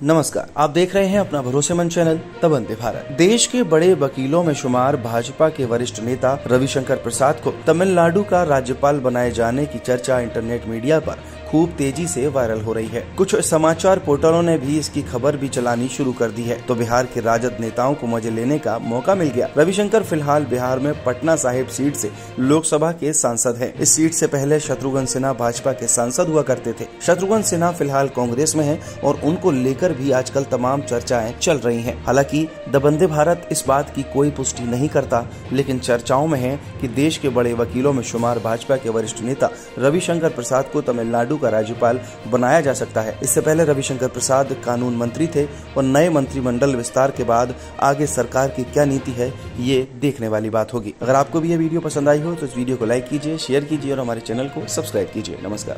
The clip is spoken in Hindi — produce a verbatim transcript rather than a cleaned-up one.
नमस्कार, आप देख रहे हैं अपना भरोसेमंद चैनल दबंदे भारत। देश के बड़े वकीलों में शुमार भाजपा के वरिष्ठ नेता रविशंकर प्रसाद को तमिलनाडु का राज्यपाल बनाए जाने की चर्चा इंटरनेट मीडिया पर खूब तेजी से वायरल हो रही है। कुछ समाचार पोर्टलों ने भी इसकी खबर भी चलानी शुरू कर दी है, तो बिहार के राजद नेताओं को मजे लेने का मौका मिल गया। रविशंकर फिलहाल बिहार में पटना साहिब सीट से लोकसभा के सांसद हैं। इस सीट से पहले शत्रुघ्न सिन्हा भाजपा के सांसद हुआ करते थे। शत्रुघ्न सिन्हा फिलहाल कांग्रेस में हैं और उनको लेकर भी आजकल तमाम चर्चाएं चल रही हैं। हालांकि दबंदे भारत इस बात की कोई पुष्टि नहीं करता, लेकिन चर्चाओं में है कि देश के बड़े वकीलों में शुमार भाजपा के वरिष्ठ नेता रविशंकर प्रसाद को तमिलनाडु का राज्यपाल बनाया जा सकता है। इससे पहले रविशंकर प्रसाद कानून मंत्री थे और नए मंत्रिमंडल विस्तार के बाद आगे सरकार की क्या नीति है, ये देखने वाली बात होगी। अगर आपको भी ये वीडियो पसंद आई हो तो इस वीडियो को लाइक कीजिए, शेयर कीजिए और हमारे चैनल को सब्सक्राइब कीजिए। नमस्कार।